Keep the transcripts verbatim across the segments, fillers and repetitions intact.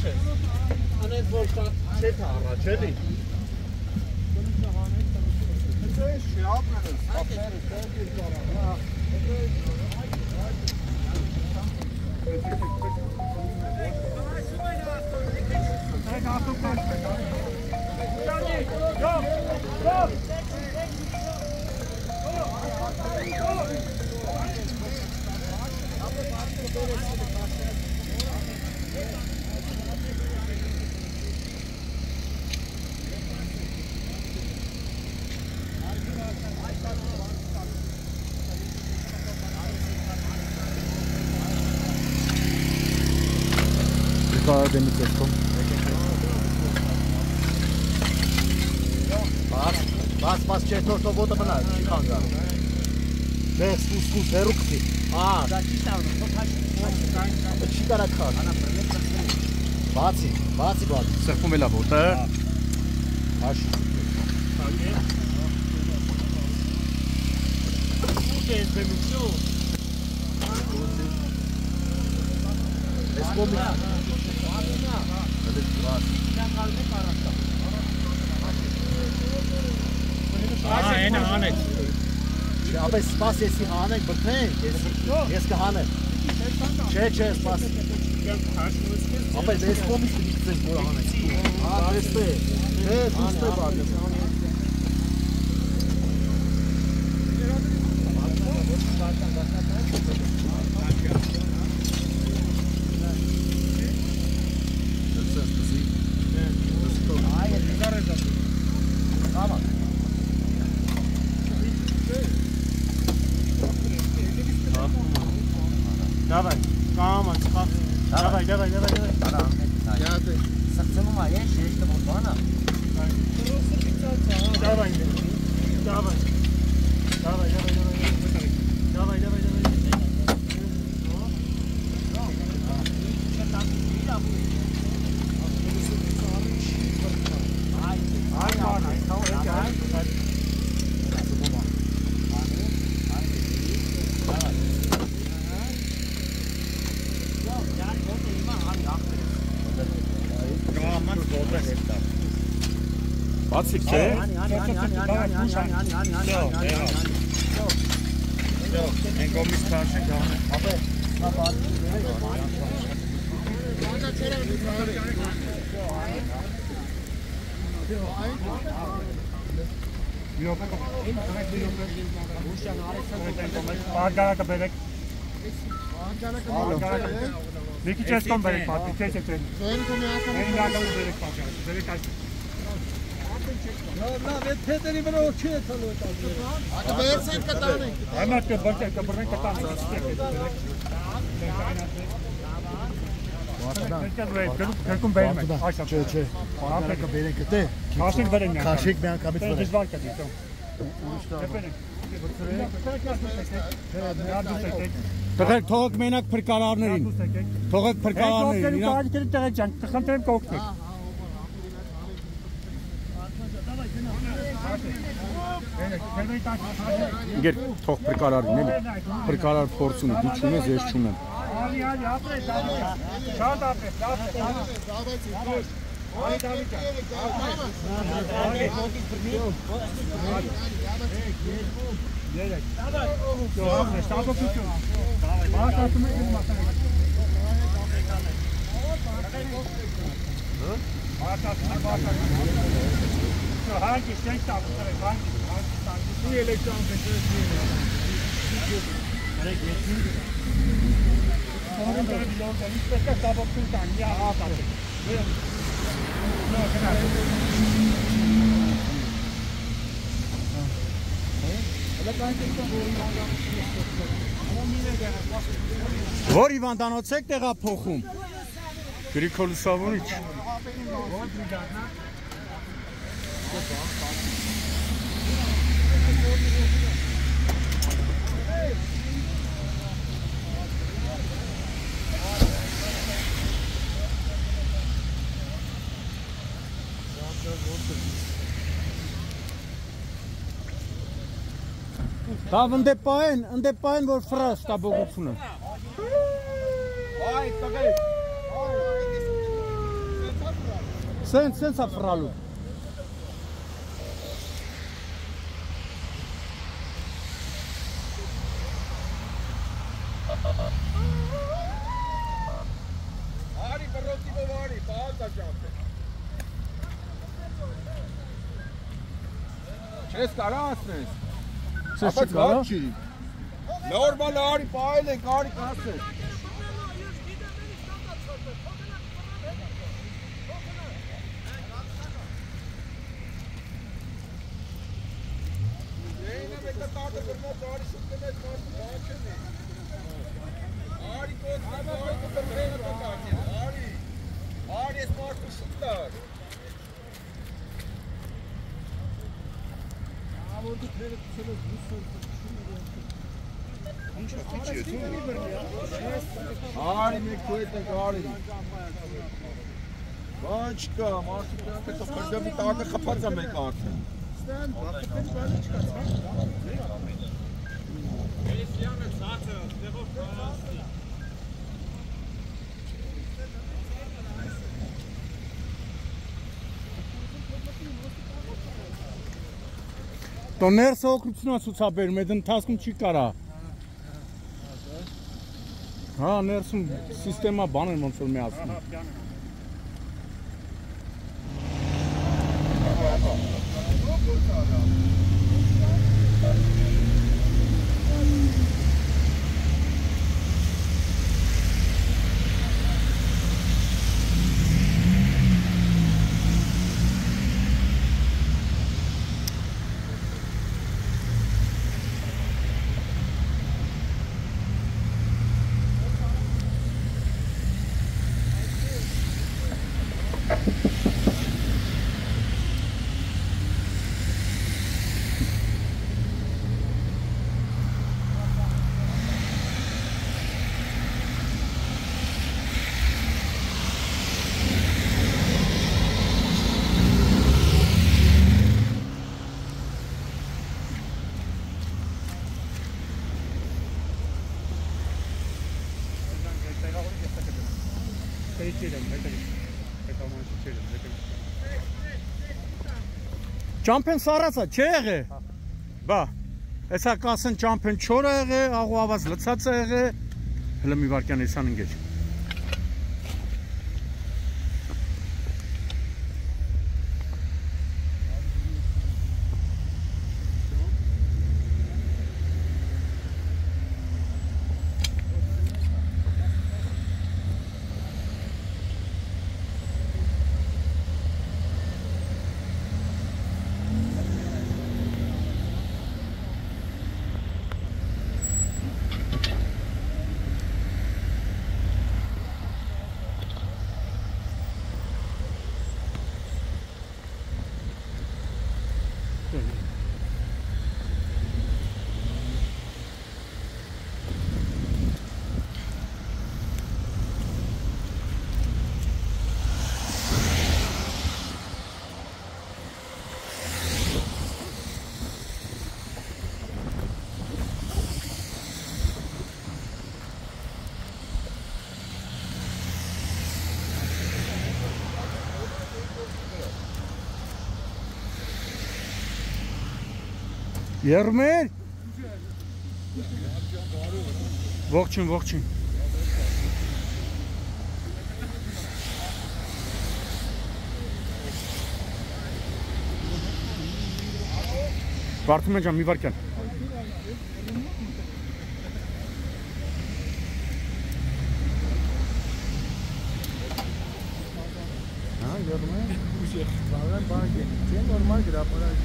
ես։ Անեն որ շատ չետ առաջ էլի։ Դա է շապները, սապները, սեպիր կարան, հա։ Այդ ատուկ կաշպեք, հա։ Ջանի, գով, գով։ Demir testom. Bas, bas, bas, четвърто вода бана, чиканга. Бе, спус, спус, верукти. А, да, чистава, да, читара кар. Баци, баци, баци. Сърпуме ла вода. Аш. Escomi. Ահա այն անեք։ Ապա սպաս եսի անեք բրթենք, ես կհանեմ։ Չէ, չէ, սպաս։ Ապա ես կոմից դիքցենք որ անեք։ Հա, դեստե։ Չէ, դուստե բաղը։ Давай, кама, давай, давай, давай, давай. Я ты. Сакцанума есть, есть там бана. Давай, давай, давай, давай, давай, давай, давай, давай. Բացիկ չէ։ Անի, անի, անի, անի, անի, անի, անի, անի, անի, անի, Են կոմից քաշենք անը։ Ապա, նա բացի։ Արգարակը բերեք։ Մի քիչ ես կոմ բերեք պատի, չէ, չէ, չէ։ Այն արգարակը բերեք պատի, բերեք այս։ Նա վետ թետերի վրա որ չի է թալու էտ ագիրը։ Ակը բերսենք կտանենք։ Այն ատկը բրտեք, կբրնենք կտանենք։ Գրկում բերում եք, այս ատկը։ Չէ, չէ, արգարակը բերենք կտե։ Քաշենք բերենք միան։ Քաշենք միան կամից բերենք։ Դժվար կդի, տո։ Տղեր, թողեք մենակ փրկարարներին։ Թողեք փրկարարներին։ Եկեք տեղեկ ջան, խնդրեմ կօգնեք։ Գեր, թող փրկարարին էլի։ Փրկարար փորձ ունի, դու չունես, ես չունեմ։ Ալի, ալի, ապրես, ապրես։ Շատ ապրես, ապրես, ապրես։ Այ Դավիթ։ Երեք։ Դավիթ, ստապոկություն։ Մարտացում եք մասը։ Մարտացում եք մասը։ Hangi sen taptırır, hangi hangi hangi bu elektron peşinde değil. Nereye geçtin? Sonra böyle bir yol var. İşte kaç taptın sen ya atar. Böyle. Ne kadar? Hele ben tekrar bu Որ հիվանդանոց եք տեղափոխում։ Գրիգոր Սավոնիչ։ Տավ ընդ է պահեն, ընդ է պահեն, որ ֆրաս տաբողությունը։ Ay, okay. Sen, senza fralo. Ari, parrotti Bovari, falta giocare. Ce scarasnes. Ce scara? Normal Ari, paile, Ari, kasse. Ari, Ari is maar verschillend. Ari mi kujtë Ari. Başka, marşı da to kırca bir tane kapatacağım ben kartı. Το ներսը օգնություն է ցուցաբերում, այդ ընթացքում չի կարա։ Հա, ներսում սիստեմա բան են ոնց որ միացնում։ Ճամփեն սառածա, չէ եղե։ Բա, հեսա կասեն ճամփեն չոր է եղե, աղու ավազ լցած է եղե։ Հələ մի վարկյան էսան ընկեջ։ Երմեր Ողջույն, ողջույն Վարդում են ջան, մի վարկյան Հա, երմեր Բաղան բաղ է, չեն նորմալ գրապարակ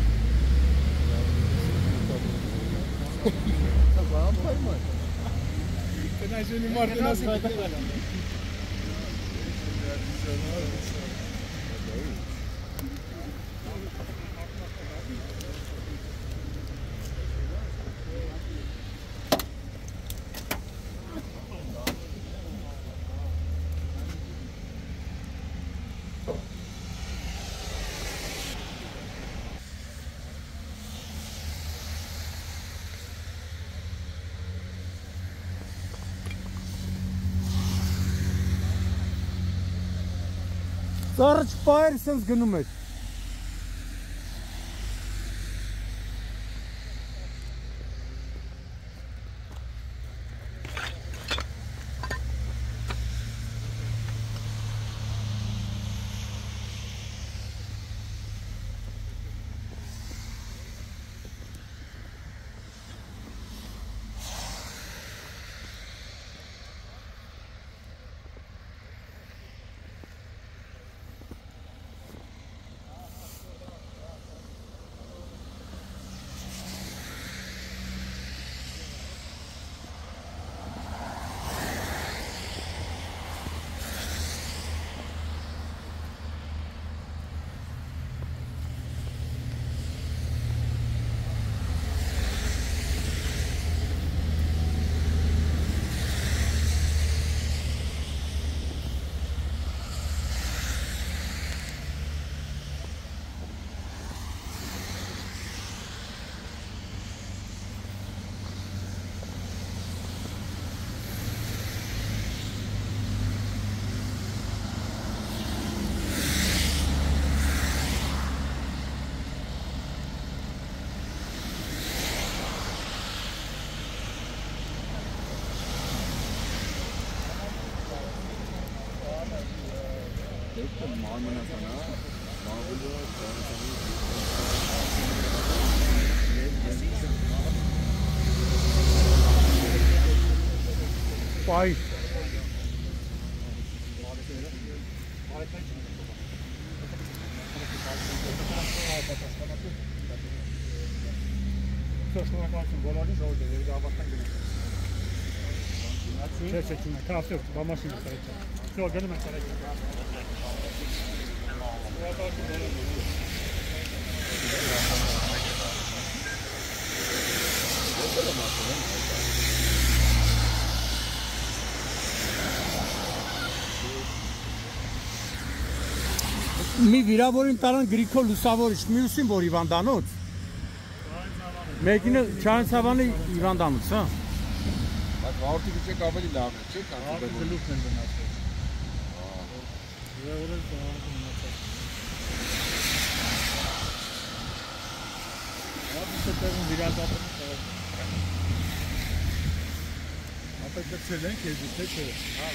Вам поймать. Ты начал не можешь нас Ծառը չպայր սենց գնում էր։ Պայ Շնորհակալություն բոլորին ժողովրդի երբ ավարտան գնանք։ Չէ, չէ, չէ, կասել, բամասին կարելի։ Всё, գնում ենք կարելի։ Մի վիրավորին տարան Գրիգոր Լուսավորիչ, մյուսին որ Հիվանդանոց։ Մեկինը Չանցավանի Հիվանդանոց, հա։ Բայց վարորդի գիծեք ավելի լավ է, չէ՞, քան գլուխն են մնացել։ Ուրեմն բանակը մնացել։ Ահա դեռ վիրավորում է։ Ապա կցել ենք ես թե չէ։ Հա,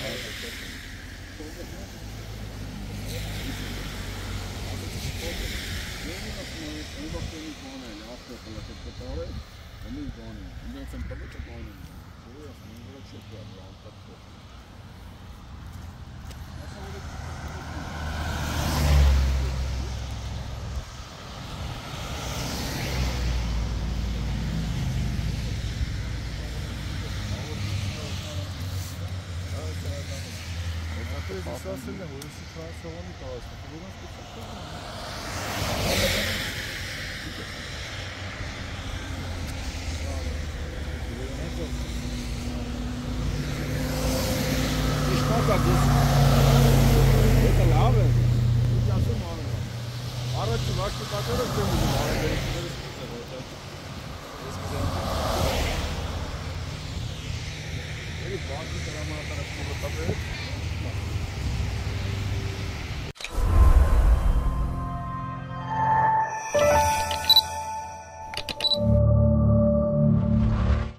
ասել եմ, որ եսի Ֆրանսիավանի տարածքը, որոնց կցակը։ Իշտակա դուս։ Դա լավ է։ Ինչ ասում անում։ Առաջ վաշտի պատերը դեմ ուզում արաբերիքները սկսել է։ Ես կզեմ։ Էլի բանկի դրամատարը կողոպտա